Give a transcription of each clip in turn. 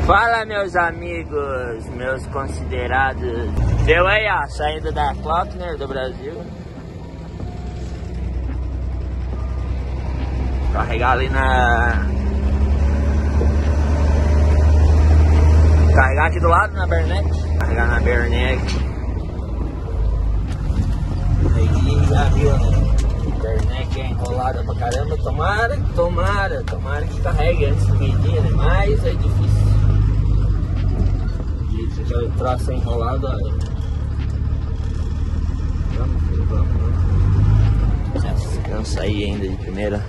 Fala, meus amigos, meus considerados. Deu aí, ó, saindo da Klockner do Brasil. Carregar ali na... Carregar aqui do lado na Berneck. Carregar na Berneck. Aí já viu, né? Berneck é enrolada pra caramba. Tomara que carregue antes do meio-dia, né? Mas é difícil. O troço enrolado, olha. Vamos. Descansa aí ainda de primeira.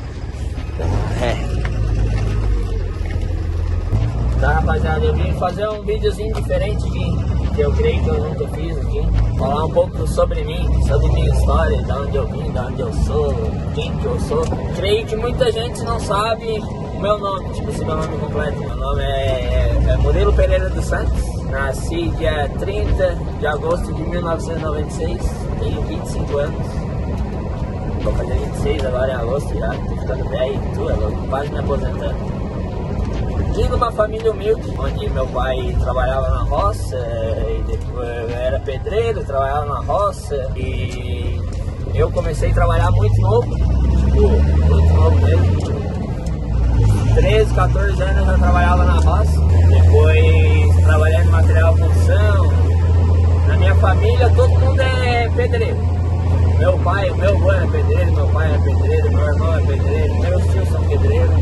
Tá, rapaziada, eu vim fazer um videozinho diferente que eu creio que eu nunca fiz aqui. Falar um pouco sobre mim, sobre minha história, de onde eu vim, de onde eu sou, quem que eu sou. Creio que muita gente não sabe o meu nome, tipo assim, meu nome completo. Meu nome é Murilo Pereira dos Santos. Nasci dia 30 de agosto de 1996, tenho 25 anos. Vou fazer 26 agora em agosto já, tô ficando velho e tudo, quase me aposentando. Vim de uma família humilde, onde meu pai trabalhava na roça, e depois eu era pedreiro, trabalhava na roça, e eu comecei a trabalhar muito novo, tipo, muito novo mesmo. 13, 14 anos eu trabalhava na roça, depois trabalhando em material construção. Na minha família todo mundo é pedreiro. Meu avô é pedreiro, meu pai é pedreiro, meu irmão é pedreiro, meus tios são pedreiros.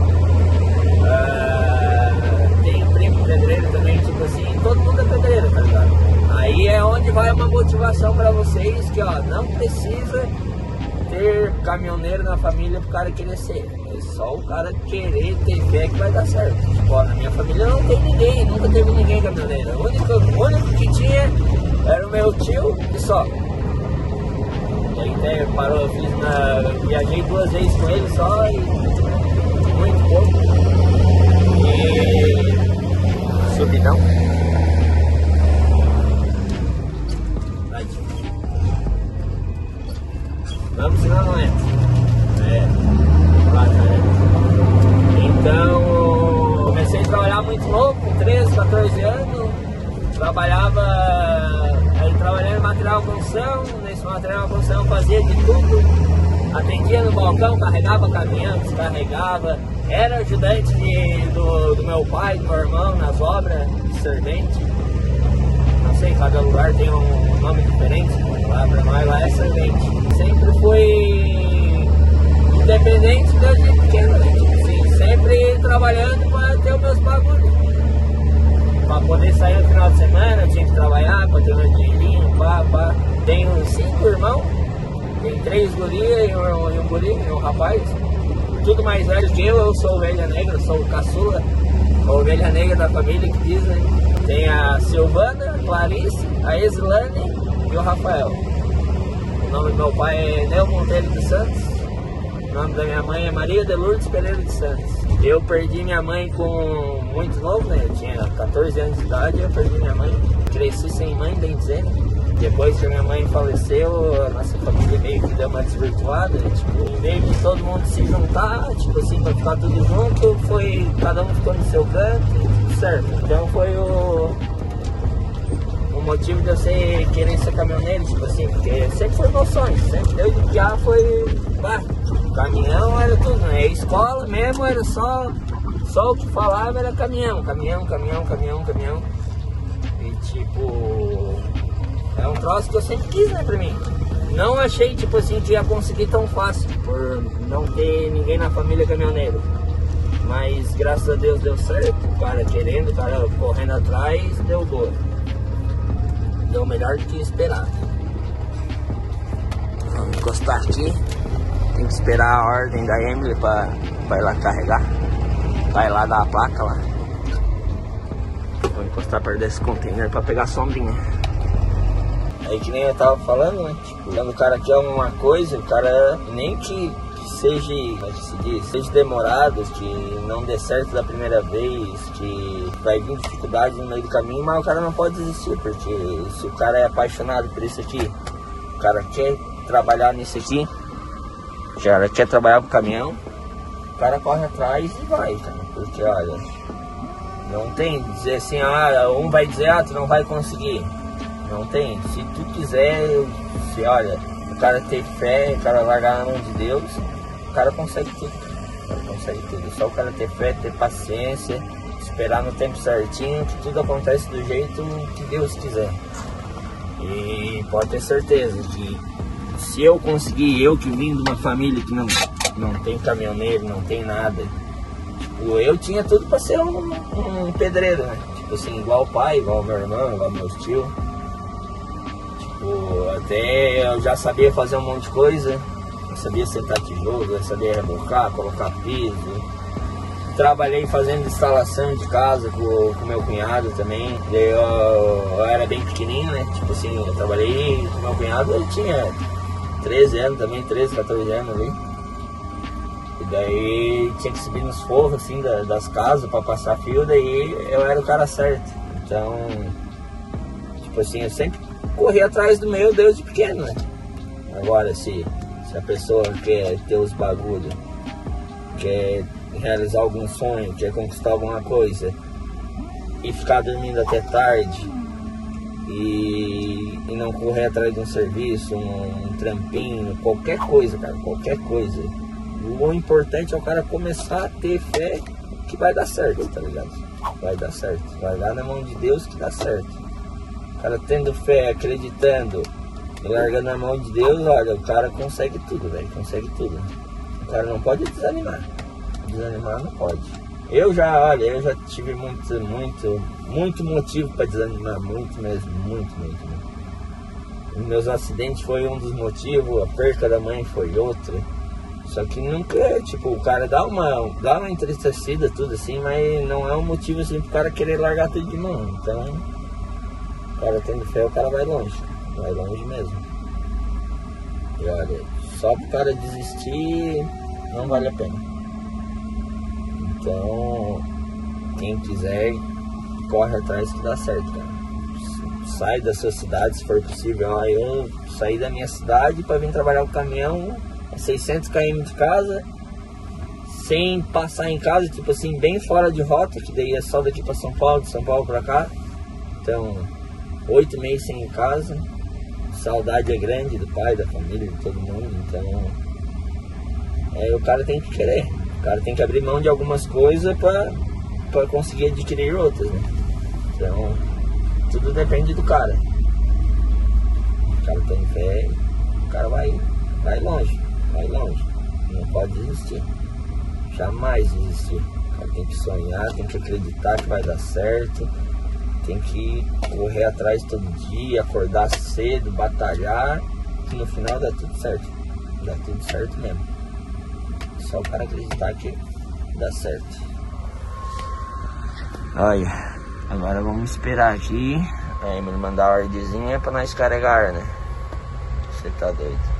Tem primo pedreiro também, tipo assim, todo mundo é pedreiro, tá ligado? Aí é onde vai uma motivação pra vocês que, ó, não precisa ter caminhoneiro na família pro cara querer ser. É só o cara querer ter fé que vai dar certo. Tipo, ó, na minha família não tem ninguém, nunca teve ninguém caminhoneiro. O único que tinha era o meu tio e só. Ele até parou, viajei 2 vezes com ele só e muito pouco. E subidão. Vamos, senão não entra. Então, comecei a trabalhar muito novo, com 13, 14 anos. Trabalhava em material construção. Nesse material construção fazia de tudo. Atendia no balcão, carregava caminhão, descarregava. Era ajudante do meu pai, do meu irmão nas obras, de servente. Não sei, cada lugar tem um nome diferente. Lá pra nós lá é servente. Sempre fui independente desde pequeno, né? Assim, sempre trabalhando para ter os meus bagulhos. Para poder sair no final de semana, eu tinha que trabalhar para ter meu dinheirinho, pá. Tenho 5 irmãos, tem 3 gurias e um guri, e um rapaz. Tudo mais velho que eu sou ovelha negra, sou o caçula, a ovelha negra da família que diz, né? Tem a Silvana, a Clarice, a Eslane e o Rafael. O nome do meu pai é Nel Monteiro dos Santos. O nome da minha mãe é Maria de Lourdes Pereira dos Santos. Eu perdi minha mãe com muito novo, né? Eu tinha 14 anos de idade, eu perdi minha mãe. Cresci sem mãe, bem dizendo. Depois que a minha mãe faleceu, a nossa família meio que deu uma desvirtuada. Tipo, em vez de todo mundo se juntar, tipo assim, pra ficar tudo junto, cada um ficou no seu canto e tudo certo. Então foi o motivo de eu querer ser caminhoneiro, tipo assim, porque sempre foi meu sonho, sempre desde que já foi, caminhão era tudo, né? Escola mesmo era só o que falava era caminhão. E tipo, é um troço que eu sempre quis, né, pra mim. Não achei, tipo assim, que ia conseguir tão fácil, por não ter ninguém na família caminhoneiro. Mas graças a Deus deu certo, o cara querendo, o cara correndo atrás, deu boa. Deu melhor do que esperado. Vamos encostar aqui. Tem que esperar a ordem da Emily pra ir lá carregar. Vai lá dar a placa lá. Vou encostar perto desse container pra pegar a sombrinha. Aí que nem eu tava falando, né? Tipo, quando o cara quer uma coisa, o cara nem que seja, como é que se diz, seja demorado, que não dê certo da primeira vez, que vai vir dificuldade no meio do caminho, mas o cara não pode desistir, porque se o cara é apaixonado por isso aqui, o cara quer trabalhar nisso aqui, o cara quer trabalhar com caminhão, o cara corre atrás e vai, cara, porque olha, Não tem dizer assim, um vai dizer, tu não vai conseguir. Não tem. Se tu quiser, se olha, o cara ter fé, o cara largar na mão de Deus, o cara consegue tudo. O cara consegue tudo. Só o cara ter fé, ter paciência, esperar no tempo certinho, que tudo acontece do jeito que Deus quiser. E pode ter certeza que se eu conseguir, eu que vim de uma família que não tem caminhoneiro, não tem nada, tipo, eu tinha tudo para ser um pedreiro, né? Tipo assim, igual o pai, igual o meu irmão, igual meus tios. Tipo, até eu já sabia fazer um monte de coisa. Eu sabia sentar tijolo, eu sabia rebocar, colocar piso. Trabalhei fazendo instalação de casa com meu cunhado também. Eu era bem pequenininho, né? Tipo assim, eu trabalhei com meu cunhado, eu tinha 13 anos também, 13, 14 anos ali. E daí tinha que subir nos forros assim das casas pra passar fio, daí eu era o cara certo. Então, tipo assim, eu sempre corri atrás do meu Deus de pequeno, né? Agora, se a pessoa quer ter os bagulhos, quer realizar algum sonho, quer conquistar alguma coisa e ficar dormindo até tarde e não correr atrás de um serviço, um trampinho, qualquer coisa, cara, qualquer coisa. O importante é o cara começar a ter fé que vai dar certo, tá ligado? Vai dar certo, vai lá na mão de Deus que dá certo. O cara tendo fé, acreditando e largando na mão de Deus, olha, o cara consegue tudo, velho, consegue tudo. O cara não pode desanimar. Desanimar não pode. Eu já tive muito motivo para desanimar, muito mesmo, muito. Os meus acidentes foi um dos motivos, a perca da mãe foi outra. Só que nunca, tipo, o cara dá uma entristecida, tudo assim, mas não é um motivo assim pro cara querer largar tudo de mão. Então, o cara tendo fé, o cara vai longe mesmo. E olha, só pro cara desistir não vale a pena. Então, quem quiser, corre atrás que dá certo, cara. Sai da sua cidade, se for possível. Eu saí da minha cidade para vir trabalhar com caminhão, 600 km de casa, sem passar em casa, tipo assim, bem fora de rota, que daí é só daqui para São Paulo, de São Paulo para cá. Então, 8 meses sem ir em casa. Saudade é grande do pai, da família, de todo mundo. Então, o cara tem que querer. O cara tem que abrir mão de algumas coisas para conseguir adquirir outras, né? Então, tudo depende do cara. O cara tem fé, o cara vai longe. Não pode desistir. Jamais desistir. O cara tem que sonhar, tem que acreditar que vai dar certo. Tem que correr atrás todo dia, acordar cedo, batalhar, que no final dá tudo certo. Dá tudo certo mesmo. Só o cara acreditar que dá certo. Olha, agora vamos esperar aqui. Me mandar a ordemzinha pra nós carregar, né? Você tá doido.